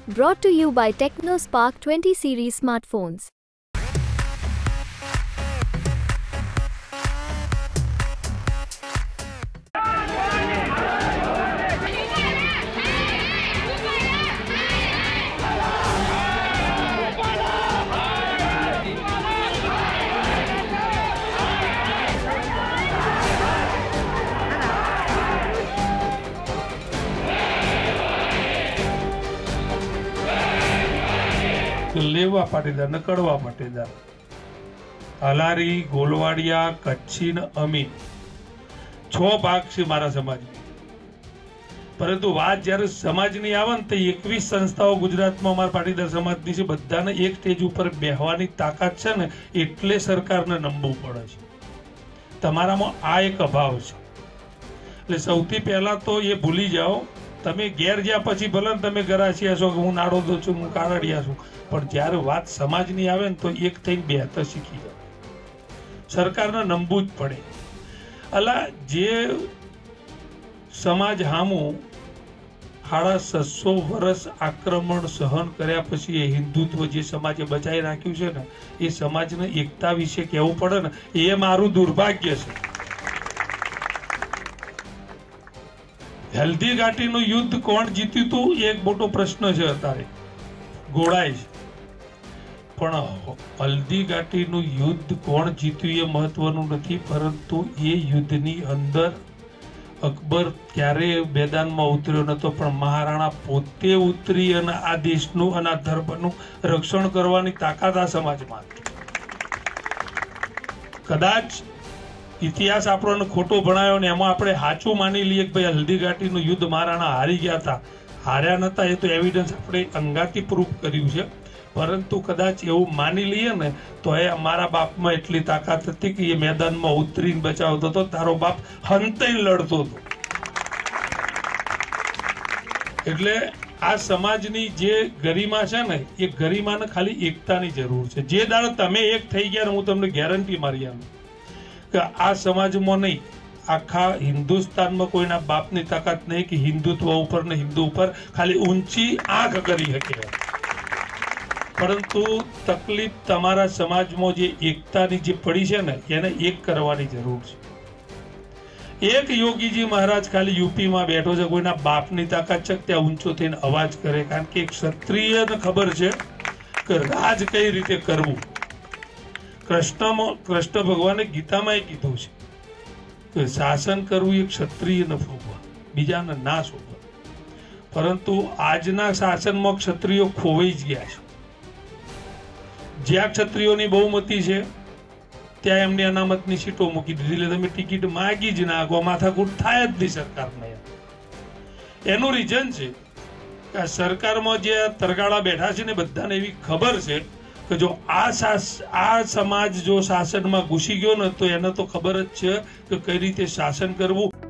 Brought to you by TechnoSpark 20 series smartphones. લેવા પાટીદાર ને કડવા પાટીદાર, હલારી, ગોલવાડિયા, કચ્છી ને અમીન 6 ભાગ છે મારા સમાજમાં. પરંતુ વાત જ્યારે સમાજની આવે ને તો 21 સંસ્થાઓ ગુજરાતમાં અમારા પાટીદાર સમાજની છે. બધાને એક સ્ટેજ ઉપર બેહવાની તાકાત છે ને, એટલે સરકારને નમવું પડે છે. તમારામાં આ એક અભાવ છે. એટલે સૌથી પહેલા તો એ ભૂલી જાઓ. તમે ઘેર જ્યાં પછી ભલે તમે ગરાસિયા છો કે હું નાડોદો છું, હું કારડિયા છું, પણ જ્યારે વાત સમાજની આવે ને તો એક થઈને બેહતા શીખી જાઓ. સરકારને નમવું જ પડે. અલા જે સમાજ હામું 650 વર્ષ આક્રમણ સહન કર્યા પછી એ હિન્દુત્વ જે સમાજે બચાવી રાખ્યું છે ને, એ સમાજને એકતા વિશે કહેવું પડે ને, એ મારું દુર્ભાગ્ય છે. હલ્દી ઘાટીનું યુદ્ધ કોણ જીત્યું હતું એ એક મોટો પ્રશ્ન છે. અત્યારે ગોળાય છે, પણ હલ્દી ઘાટીનું યુદ્ધ કોણ જીત્યું એ મહત્વનું નથી. પરંતુ એ યુદ્ધની અંદર અકબર ક્યારે મેદાનમાં ઉતર્યો નતો, પણ મહારાણા પોતે ઉતરી અને આ દેશનું અને આ ધર્મનું રક્ષણ કરવાની તાકાત આ સમાજમાં હતી. કદાચ ઇતિહાસ આપણને ખોટો ભણાયો ને એમાં આપણે સાચું માની લઈએ કે ભાઈ હલ્દી ઘાટીનું યુદ્ધ મહારાણા હારી ગયા હતા. હાર્યા નતા એ તો એવિડન્સ આપણે અંગાથી પ્રૂફ કર્યું છે. પરંતુ કદાચ એવું માની લઈએ ને તો એ અમારા બાપમાં એટલી તાકાત હતી કે એ મેદાનમાં ઉતરીને બચાવતો હતો. તારો બાપ હંતાઈને લડતો હતો. એટલે આ સમાજની જે ગરિમા છે ને, એ ગરિમાને ખાલી એકતાની જરૂર છે. જે દાડો તમે એક થઈ ગયા ને, હું તમને ગેરંટી મારી આપું કે આ સમાજમાં નહીં, આખા હિન્દુસ્તાનમાં કોઈના બાપની તાકાત નહીં કે હિન્દુત્વ ઉપર ને હિન્દુ ઉપર ખાલી ઊંચી આંખ કરી શકે. પરંતુ તકલીફ તમારા સમાજમાં જે એકતાની જે પડી છે ને, એને એક કરવાની જરૂર છે. એક યોગીજી મહારાજ ખાલી યુપીમાં બેઠો છે, કોઈના બાપની તાકાત છે ત્યાં ઊંચો થઈને અવાજ કરે. કારણ કે એક ક્ષત્રિયને ખબર છે કે રાજ કઈ રીતે કરવું. કૃષ્ણ ભગવાને ગીતામાં એ કીધું છે કે શાસન કરવું એ ક્ષત્રિયને શોભા, બીજાને ના શોભા. પરંતુ આજના શાસનમાં ક્ષત્રિયો ખોવાઈ જ ગયા છે. જ્યાં ક્ષત્રિયોની બહુમતી છે ત્યાં એમની અનામતની સીટો મૂકી દીધી. એટલે તમે ટિકિટ માગી જ નાખો, માથાકૂટ થાય જ નહીં સરકારને. એનું રીઝન છે કે સરકારમાં જે તરગાળા બેઠા છે ને, બધાને એવી ખબર છે કે જો આ સમાજ જો શાસનમાં ઘૂસી ગયો ને તો એને તો ખબર જ છે કે કઈ રીતે શાસન કરવું.